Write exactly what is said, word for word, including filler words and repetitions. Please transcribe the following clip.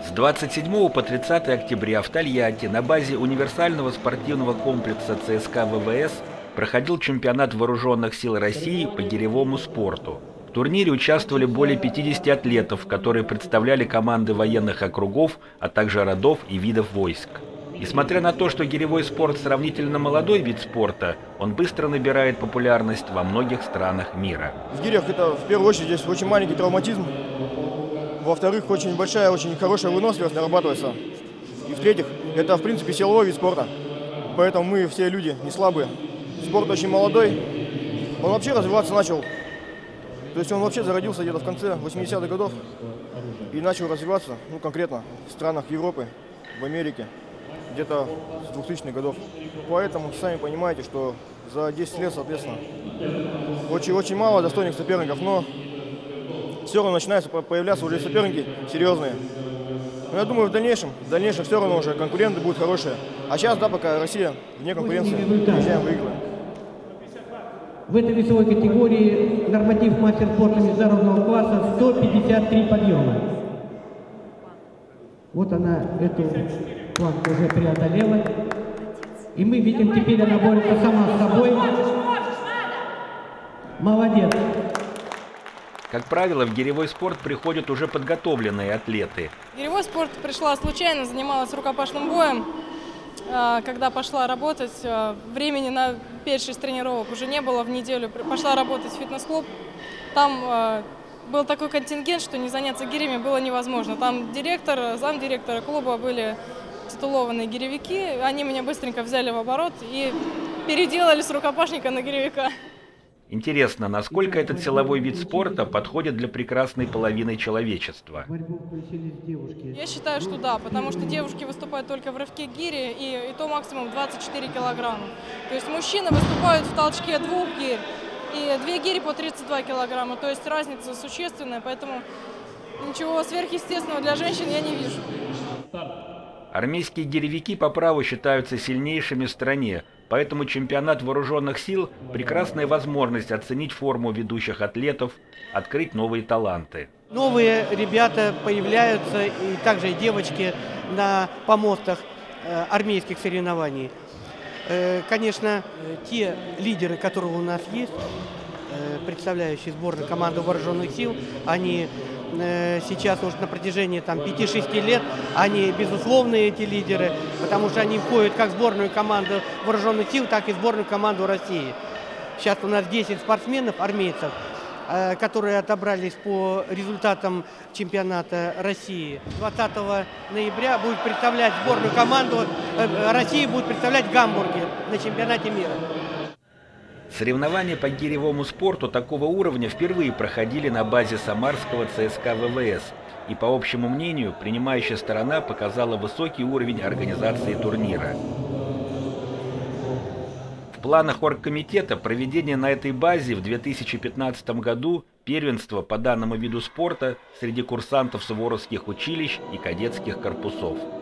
С двадцать седьмого по тридцатое октября в Тольятти на базе универсального спортивного комплекса ЦСКА ВВС проходил чемпионат вооруженных сил России по гиревому спорту. В турнире участвовали более пятидесяти атлетов, которые представляли команды военных округов, а также родов и видов войск. Несмотря на то, что гиревой спорт сравнительно молодой вид спорта, он быстро набирает популярность во многих странах мира. В гирях это в первую очередь здесь очень маленький травматизм. Во-вторых, очень большая, очень хорошая выносливость нарабатывается. И в-третьих, это в принципе силовой вид спорта. Поэтому мы все люди не слабые. Спорт очень молодой. Он вообще развиваться начал. То есть он вообще зародился где-то в конце восьмидесятых годов. И начал развиваться, ну конкретно, в странах Европы, в Америке. Где-то с двухтысячных годов. Поэтому сами понимаете, что за десять лет, соответственно, очень-очень мало достойных соперников, но все равно начинаются появляться уже соперники серьезные. Но я думаю, в дальнейшем, в дальнейшем все равно уже конкуренты будут хорошие. А сейчас, да, пока Россия вне конкуренции, приезжаем, выигрываем. В этой весовой категории норматив мастер спорта международного класса сто пятьдесят три подъема. Вот она эту планку уже преодолела. И мы видим, теперь она борется сама с собой. Молодец. Как правило, в гиревой спорт приходят уже подготовленные атлеты. В гиревой спорт пришла случайно, занималась рукопашным боем. Когда пошла работать, времени на пять-шесть тренировок уже не было в неделю. Пошла работать в фитнес-клуб. Там был такой контингент, что не заняться гирями было невозможно. Там директор, замдиректора клуба были титулованные гиревики. Они меня быстренько взяли в оборот и переделали с рукопашника на гиревика. Интересно, насколько этот силовой вид спорта подходит для прекрасной половины человечества? Я считаю, что да, потому что девушки выступают только в рывке гири, и, и то максимум двадцать четыре килограмма. То есть мужчины выступают в толчке двух гирь, и две гири по тридцать два килограмма. То есть разница существенная, поэтому ничего сверхъестественного для женщин я не вижу. Армейские гиревики по праву считаются сильнейшими в стране, поэтому чемпионат вооруженных сил – прекрасная возможность оценить форму ведущих атлетов, открыть новые таланты. Новые ребята появляются, и также и девочки на помостах э, армейских соревнований. Э, конечно, те лидеры, которые у нас есть, э, представляющие сборную команду вооруженных сил, они сейчас уже на протяжении пяти-шести лет, они безусловные эти лидеры, потому что они входят как в сборную команду вооруженных сил, так и в сборную команду России. Сейчас у нас десять спортсменов, армейцев, которые отобрались по результатам чемпионата России. двадцатого ноября будет представлять сборную команду России, будет представлять в Гамбурге на чемпионате мира. Соревнования по гиревому спорту такого уровня впервые проходили на базе самарского ЦСКА ВВС. И, по общему мнению, принимающая сторона показала высокий уровень организации турнира. В планах оргкомитета проведение на этой базе в две тысячи пятнадцатом году первенства по данному виду спорта среди курсантов суворовских училищ и кадетских корпусов.